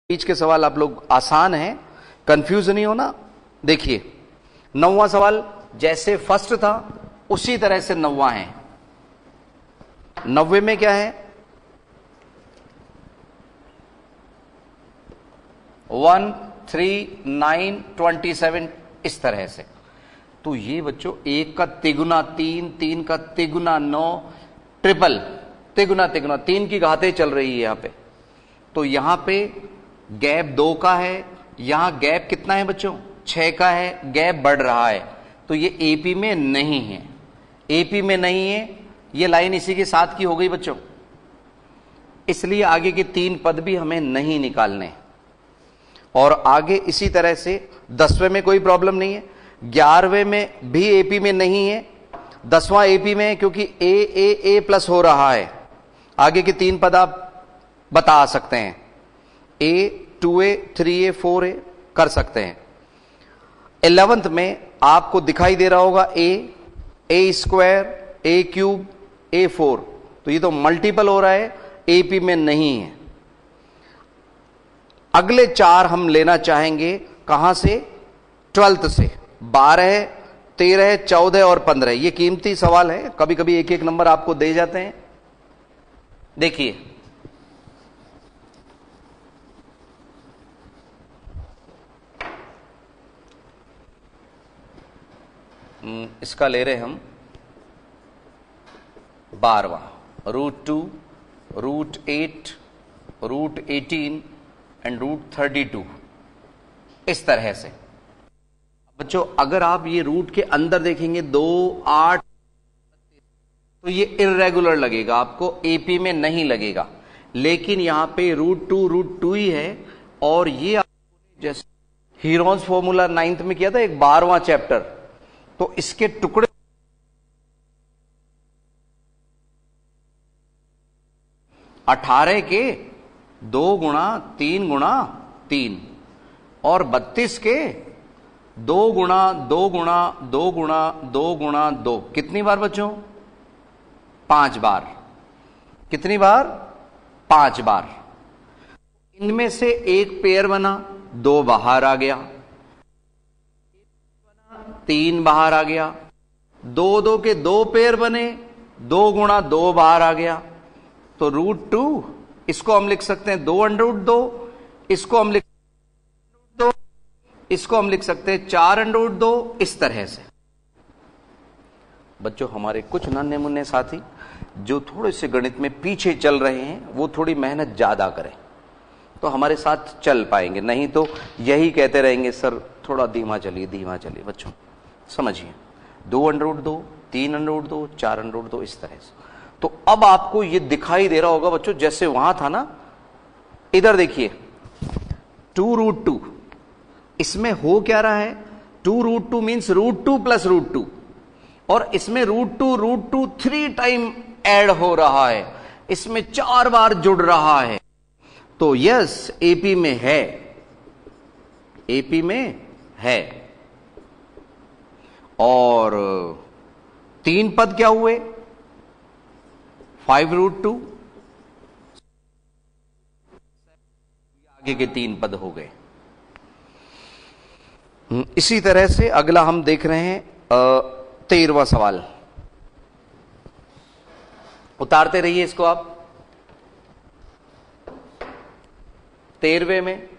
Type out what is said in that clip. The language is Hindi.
बीच के सवाल आप लोग आसान हैं, कंफ्यूज नहीं होना। देखिए 9वां सवाल जैसे फर्स्ट था उसी तरह से 9वां है। 90 में क्या है? 1 3 9 27 इस तरह से। तो ये बच्चों एक का तिगुना 3, 3 का तिगुना 9, ट्रिपल तिगुना तिगुना 3 की घातें चल रही है यहां पे। तो यहां पे गैप 2 का है, यहां गैप कितना है बच्चों? 6 का है, गैप बढ़ रहा है। तो ये एपी में नहीं है, एपी में नहीं है। ये लाइन इसी के साथ की हो गई बच्चों, इसलिए आगे के 3 पद भी हमें नहीं निकालने। और आगे इसी तरह से 10वें में कोई प्रॉब्लम नहीं है, 11वें में भी एपी में नहीं है, 10वां एपी में है क्योंकि ए प्लस हो रहा है। आगे के 3 पद आप बता सकते हैं, ए 2a 3a 4a कर सकते हैं। 11th में आपको दिखाई दे रहा होगा ए स्क्वायर, ए क्यूब, A4। तो ये तो मल्टीपल हो रहा है, एपी में नहीं है। अगले 4 हम लेना चाहेंगे कहां से? 12th से। 12, 13, 14 और 15। ये कीमती सवाल है, कभी कभी एक एक नंबर आपको दे जाते हैं। देखिए इसका ले रहे हम 12वां, √2, √8, √18 एंड √32 इस तरह से। बच्चों अगर आप ये रूट के अंदर देखेंगे 2, 8, तो ये इर्रेगुलर लगेगा, आपको एपी में नहीं लगेगा। लेकिन यहां पे √2 ही है। और ये जैसे हीरोन्स फॉर्मूला 9th में किया था, एक 12वां चैप्टर, तो इसके टुकड़े 18 के 2 गुणा 3 गुणा 3 और 32 के 2 गुणा 2 गुणा 2 गुणा 2 गुणा 2। कितनी बार बच्चों? 5 बार। कितनी बार? 5 बार। इनमें से एक पेयर बना, 2 बाहर आ गया, 3 बाहर आ गया। 2 2 के 2 पेयर बने, 2 गुणा 2 बाहर आ गया। तो √2 इसको हम लिख सकते हैं 2√2, इसको हम लिख 2, इसको हम लिख सकते हैं 4√2 इस तरह से। बच्चों हमारे कुछ नन्हे मुन्ने साथी जो थोड़े से गणित में पीछे चल रहे हैं, वो थोड़ी मेहनत ज्यादा करें तो हमारे साथ चल पाएंगे, नहीं तो यही कहते रहेंगे सर थोड़ा धीमा चलिए धीमा चलिए। बच्चों समझिए 2√2, 3√2, 4√2 इस तरह से। तो अब आपको ये दिखाई दे रहा होगा बच्चों जैसे वहां था ना, इधर देखिए 2√2, इसमें हो क्या रहा है? 2√2 मीन्स √2 प्लस √2, और इसमें √2 3 टाइम ऐड हो रहा है, इसमें 4 बार जुड़ रहा है। तो यस एपी में है, एपी में है। और 3 पद क्या हुए? 5√2, आगे के 3 पद हो गए। इसी तरह से अगला हम देख रहे हैं 13वां सवाल। उतारते रहिए इसको आप। 13वें में